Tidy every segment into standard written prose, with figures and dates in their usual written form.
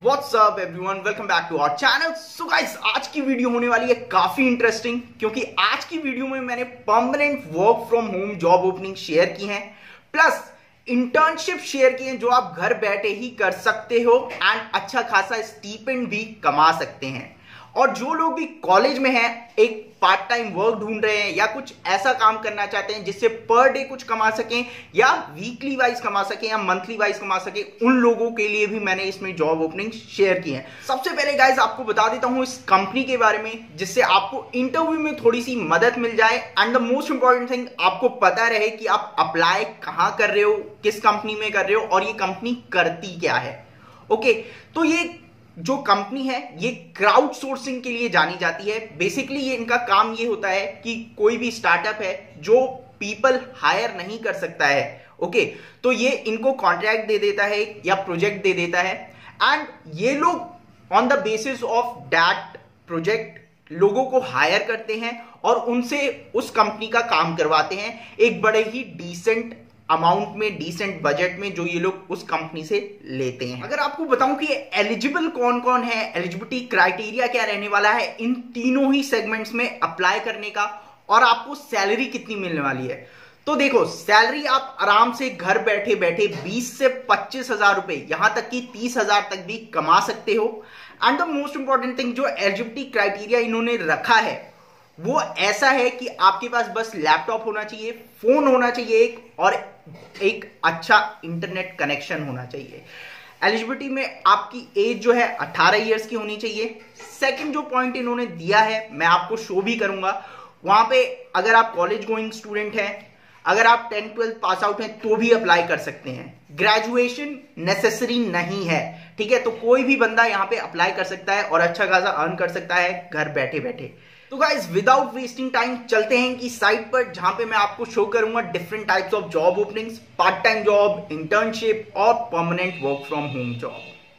What's up everyone, welcome back to our channel. So guys, आज की video होने वाली है काफी इंटरेस्टिंग क्योंकि आज की वीडियो में मैंने permanent work from home job opening share की हैं, प्लस इंटर्नशिप शेयर की हैं जो आप घर बैठे ही कर सकते हो एंड अच्छा खासा स्टीपेंड भी कमा सकते हैं। और जो लोग भी कॉलेज में हैं, एक पार्ट टाइम वर्क ढूंढ रहे हैं या कुछ ऐसा काम करना चाहते हैं जिससे पर डे कुछ कमा सकें या वीकली वाइज कमा सकें या मंथली वाइज कमा सकें, उन लोगों के लिए भी मैंने इसमें जॉब ओपनिंग शेयर की है। सबसे पहले गाइज आपको बता देता हूं इस कंपनी के बारे में जिससे आपको इंटरव्यू में थोड़ी सी मदद मिल जाए and the most important thing, आपको पता रहे कि आप अप्लाई कहां कर रहे हो, किस कंपनी में कर रहे हो और ये कंपनी करती क्या है। ओके, तो ये जो कंपनी है ये क्राउड सोर्सिंग के लिए जानी जाती है। बेसिकली ये इनका काम ये होता है कि कोई भी स्टार्टअप है जो पीपल हायर नहीं कर सकता है, ओके, तो ये इनको कॉन्ट्रैक्ट दे देता है या प्रोजेक्ट दे देता है एंड ये लोग on the basis of that project लोगों को हायर करते हैं और उनसे उस कंपनी का काम करवाते हैं एक बड़े ही डिसेंट अमाउंट में, डिसेंट बजट में जो ये लोग उस कंपनी से लेते हैं। अगर आपको बताऊं कि एलिजिबल कौन कौन है, एलिजिबिलिटी क्राइटेरिया क्या रहने वाला है इन तीनों ही सेगमेंट्स में अप्लाई करने का और आपको सैलरी कितनी मिलने वाली है, तो देखो सैलरी आप आराम से घर बैठे बैठे 20 से 25 हजार रुपए, यहां तक कि 30 हजार तक भी कमा सकते हो। And the most important thing, जो एलिजिबिलिटी क्राइटेरिया इन्होंने रखा है वो ऐसा है कि आपके पास बस लैपटॉप होना चाहिए, फोन होना चाहिए और एक अच्छा इंटरनेट कनेक्शन होना चाहिए। एलिजिबिलिटी में आपकी एज जो है 18 इयर्स की होनी चाहिए। सेकंड जो पॉइंट इन्होंने दिया है मैं आपको शो भी करूंगा, वहां पे अगर आप कॉलेज गोइंग स्टूडेंट हैं, अगर आप 10th-12th पास आउट हैं तो भी अप्लाई कर सकते हैं। ग्रेजुएशन नेसेसरी नहीं है, ठीक है, तो कोई भी बंदा यहां पे अप्लाई कर सकता है और अच्छा खासा अर्न कर सकता है घर बैठे बैठे। तो गाइस विदाउट वेस्टिंग टाइम चलते हैं कि साइट पर जहां पे मैं आपको शो करूंगा different types of job openings, part time job, internship और permanent work from home job.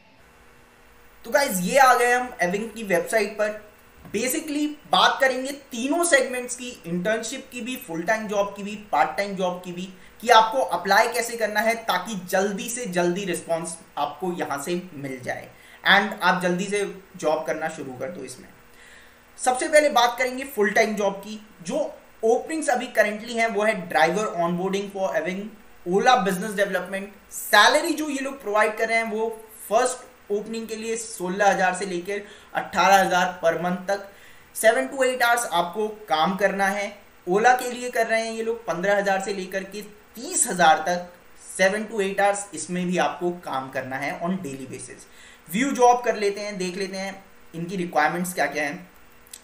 तो गाइस ये आ गए हम एविंग की वेबसाइट पर। बेसिकली बात करेंगे तीनों सेगमेंट्स की, इंटर्नशिप की भी, फुल टाइम जॉब की भी, पार्ट टाइम जॉब की भी, कि आपको अप्लाई कैसे करना है ताकि जल्दी से जल्दी रिस्पॉन्स आपको यहां से मिल जाए एंड आप जल्दी से जॉब करना शुरू कर दो इसमें। सबसे पहले बात करेंगे फुल टाइम जॉब की। जो ओपनिंग्स अभी करेंटली हैं वो है driver onboarding for eving, Ola business development. Salary जो ये लोग प्रोवाइड कर रहे हैं वो फर्स्ट ओपनिंग के लिए 16,000 से लेकर 18,000 पर मंथ तक। 7 to 8 आवर्स आपको काम करना है। ओला के लिए कर रहे हैं ये लोग 15,000 से लेकर के 30,000 तक, 7 to 8 आवर्स इसमें भी आपको काम करना है on daily basis. View job कर लेते हैं, देख लेते हैं इनकी रिक्वायरमेंट्स क्या क्या हैं।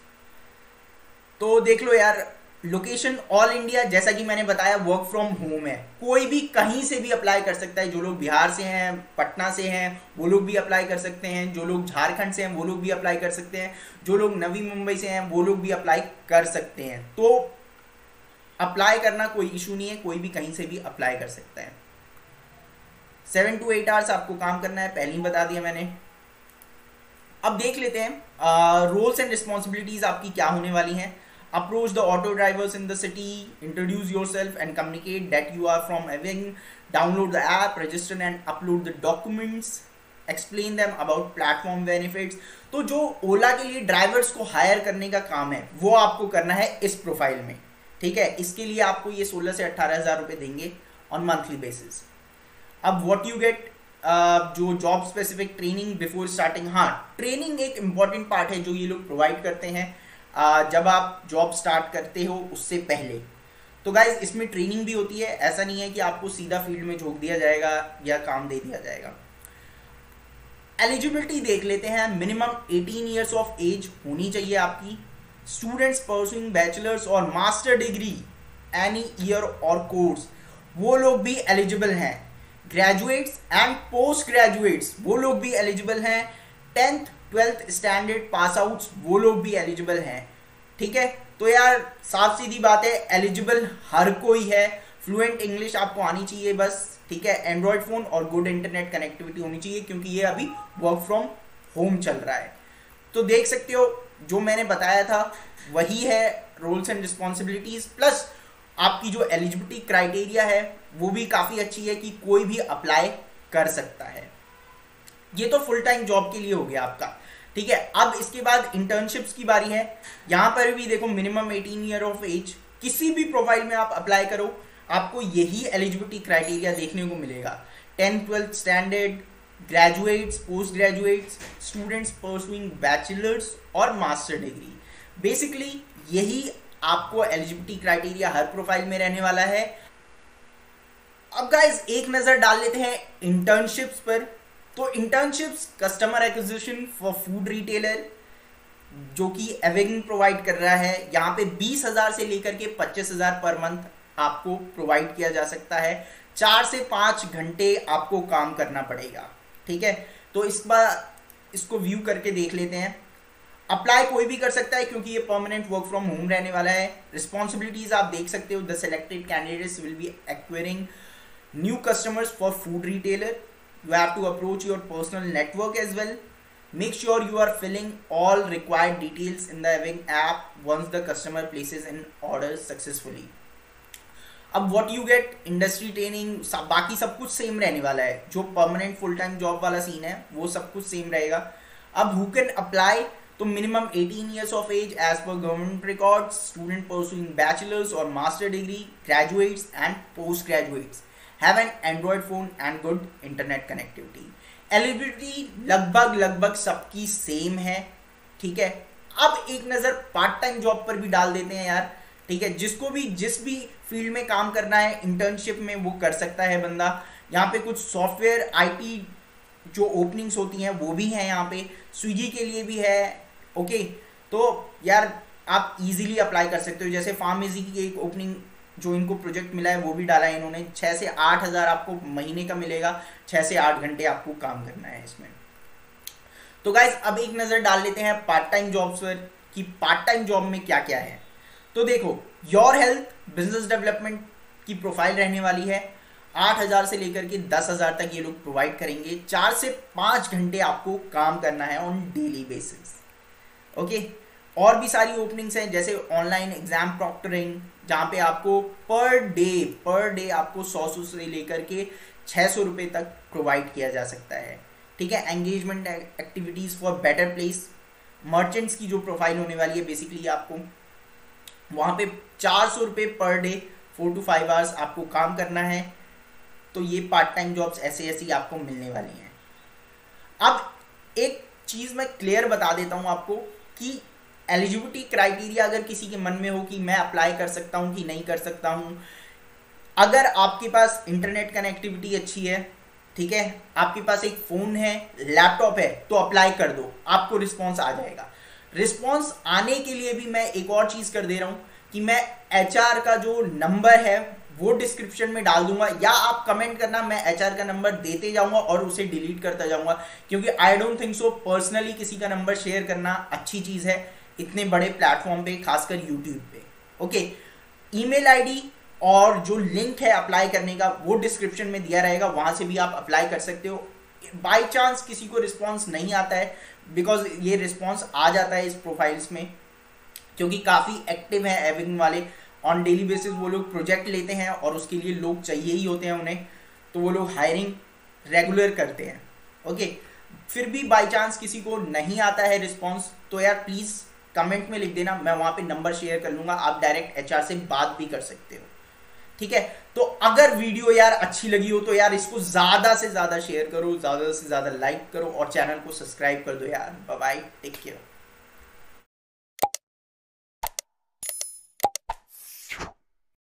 तो देख लो यार, लोकेशन ऑल इंडिया, जैसा कि मैंने बताया वर्क फ्रॉम होम है, कोई भी कहीं से भी अप्लाई कर सकता है। जो लोग बिहार से हैं, पटना से हैं, वो लोग भी अप्लाई कर सकते हैं। जो लोग झारखंड से हैं वो लोग भी अप्लाई कर सकते हैं। जो लोग नवी मुंबई से हैं वो लोग भी अप्लाई कर सकते हैं। तो अप्लाई करना कोई इशू नहीं है, कोई भी कहीं से भी अप्लाई कर सकता है। 7 to 8 आवर्स आपको काम करना है, पहले ही बता दिया मैंने। अब देख लेते हैं रोल्स एंड रिस्पॉन्सिबिलिटीज आपकी क्या होने वाली हैं। Approach the auto drivers in the city, introduce yourself and communicate that you are from Aving, download the app, register and upload the documents, explain them about platform benefits। तो जो ओला के लिए drivers को हायर करने का काम है वो आपको करना है इस प्रोफाइल में, ठीक है। इसके लिए आपको ये 16 से 18,000 रुपए देंगे ऑन मंथली बेसिस। अब व्हाट यू गेट, जो job specific training before starting, हाँ ट्रेनिंग एक इंपॉर्टेंट पार्ट है जो ये लोग प्रोवाइड करते हैं जब आप जॉब स्टार्ट करते हो उससे पहले। तो गाइज इसमें ट्रेनिंग भी होती है, ऐसा नहीं है कि आपको सीधा फील्ड में झोंक दिया जाएगा या काम दे दिया जाएगा। एलिजिबिलिटी देख लेते हैं। मिनिमम 18 ईयर्स ऑफ एज होनी चाहिए आपकी। स्टूडेंट्स परसुइंग बैचलर्स और मास्टर डिग्री एनी ईयर और कोर्स, वो लोग भी एलिजिबल हैं। ग्रेजुएट्स एंड पोस्ट ग्रेजुएट्स वो लोग भी एलिजिबल हैं। 10th 12th स्टैंडर्ड पास आउट्स वो लोग भी एलिजिबल हैं, ठीक है। तो यार साफ सीधी बात है, एलिजिबल हर कोई है। फ्लुएंट इंग्लिश आपको आनी चाहिए बस, ठीक है। एंड्रॉयड फोन और गुड इंटरनेट कनेक्टिविटी होनी चाहिए क्योंकि ये अभी वर्क फ्रॉम होम चल रहा है। तो देख सकते हो जो मैंने बताया था वही है रोल्स एंड रिस्पॉन्सिबिलिटीज, प्लस आपकी जो एलिजिबिलिटी क्राइटेरिया है वो भी काफ़ी अच्छी है कि कोई भी अप्लाई कर सकता है। ये तो फुल टाइम जॉब के लिए हो गया आपका, ठीक है। अब इसके बाद इंटर्नशिप्स की बारी है। यहां पर भी देखो मिनिमम 18 ईयर ऑफ एज, किसी भी प्रोफाइल में आप अप्लाई करो आपको यही एलिजिबिलिटी क्राइटेरिया देखने को मिलेगा। 10th 12th standard, graduates, post graduates, students pursuing bachelors और मास्टर डिग्री, बेसिकली यही आपको एलिजिबिलिटी क्राइटेरिया हर प्रोफाइल में रहने वाला है। अब गाइस एक नजर डाल लेते हैं इंटर्नशिप्स पर। तो internships customer acquisition for food retailer जो कि एवेगिंग प्रोवाइड कर रहा है, यहाँ पे 20,000 से लेकर के 25,000 पर मंथ आपको प्रोवाइड किया जा सकता है। 4 से 5 घंटे आपको काम करना पड़ेगा, ठीक है। तो इस बार इसको व्यू करके देख लेते हैं। अप्लाई कोई भी कर सकता है क्योंकि ये परमानेंट वर्क फ्रॉम होम रहने वाला है। रिस्पॉन्सिबिलिटीज आप देख सकते हो, the selected candidates will be acquiring new customers for food retailer, you have to approach your personal network as well. Make sure you are filling all required details in the Aving app once the customer places an order successfully. अब what you get, industry training, बाकी सब कुछ same रहने वाला है। जो permanent full time job वाला scene है वो सब कुछ सेम रहेगा। अब who can apply, तो minimum 18 years of age as per government records, student pursuing bachelor's or master degree, graduates and post graduates, have an Android phone and good internet connectivity. Eligibility लगभग सबकी same है, ठीक है। अब एक नजर part time job पर भी डाल देते हैं यार, ठीक है। जिसको भी जिस भी फील्ड में काम करना है इंटर्नशिप में वो कर सकता है बंदा। यहाँ पे कुछ सॉफ्टवेयर आईटी जो ओपनिंग्स होती हैं वो भी हैं, यहाँ पे स्विगी के लिए भी है, ओके। तो यार आप इजीली अप्लाई कर सकते हो। जैसे फार्मेसी की एक ओपनिंग जो इनको प्रोजेक्ट मिला है वो भी डाला है इन्होंने। 6 से 8 हज़ार आपको महीने का मिलेगा, 6 से 8 घंटे आपको काम करना है इसमें। तो गाइज अब एक नजर डाल लेते हैं पार्ट टाइम जॉब्स पर कि पार्ट टाइम जॉब में क्या क्या है। तो देखो योर हेल्थ बिजनेस डेवलपमेंट की प्रोफाइल रहने वाली है। 8,000 से लेकर के 10,000 तक ये लोग प्रोवाइड करेंगे। 4 से 5 घंटे आपको काम करना है ऑन डेली बेसिस, ओके। और भी सारी ओपनिंग्स हैं जैसे ऑनलाइन एग्जाम प्रॉक्टरिंग, जहाँ पे आपको पर डे आपको 100 से लेकर के 600 रुपये तक प्रोवाइड किया जा सकता है, ठीक है। Engagement activities for better place, merchants की जो प्रोफाइल होने वाली है बेसिकली आपको वहाँ पे 400 रुपये पर डे 4 to 5 आवर्स आपको काम करना है। तो ये पार्ट टाइम जॉब्स ऐसी आपको मिलने वाली हैं। अब एक चीज़ मैं क्लियर बता देता हूँ आपको कि एलिजिबिलिटी क्राइटेरिया अगर किसी के मन में हो कि मैं अप्लाई कर सकता हूं कि नहीं कर सकता हूं, अगर आपके पास इंटरनेट कनेक्टिविटी अच्छी है, ठीक है, आपके पास एक फ़ोन है, लैपटॉप है, तो अप्लाई कर दो, आपको रिस्पॉन्स आ जाएगा। रिस्पॉन्स आने के लिए भी मैं एक और चीज़ कर दे रहा हूँ कि मैं HR का जो नंबर है वो डिस्क्रिप्शन में डाल दूंगा, या आप कमेंट करना, मैं HR का नंबर देते जाऊंगा और उसे डिलीट करता जाऊंगा, क्योंकि I don't think so personally किसी का नंबर शेयर करना अच्छी चीज़ है इतने बड़े प्लेटफॉर्म पे, खासकर यूट्यूब पे, ओके। ईमेल आईडी और जो लिंक है अप्लाई करने का वो डिस्क्रिप्शन में दिया रहेगा, वहां से भी आप अप्लाई कर सकते हो। बाय चांस किसी को रिस्पॉन्स नहीं आता है, बिकॉज ये रिस्पॉन्स आ जाता है इस प्रोफाइल्स में क्योंकि काफ़ी एक्टिव है एविंग वाले। ऑन डेली बेसिस वो लोग प्रोजेक्ट लेते हैं और उसके लिए लोग चाहिए ही होते हैं उन्हें, तो वो लोग हायरिंग रेगुलर करते हैं, ओके। फिर भी बाय चांस किसी को नहीं आता है रिस्पॉन्स, तो यार प्लीज़ कमेंट में लिख देना, मैं वहाँ पे नंबर शेयर कर लूँगा, आप डायरेक्ट HR से बात भी कर सकते हो, ठीक है। तो अगर वीडियो यार अच्छी लगी हो तो यार इसको ज़्यादा से ज़्यादा शेयर करो, ज़्यादा से ज़्यादा लाइक करो और चैनल को सब्सक्राइब कर दो यार। Bye bye, take care.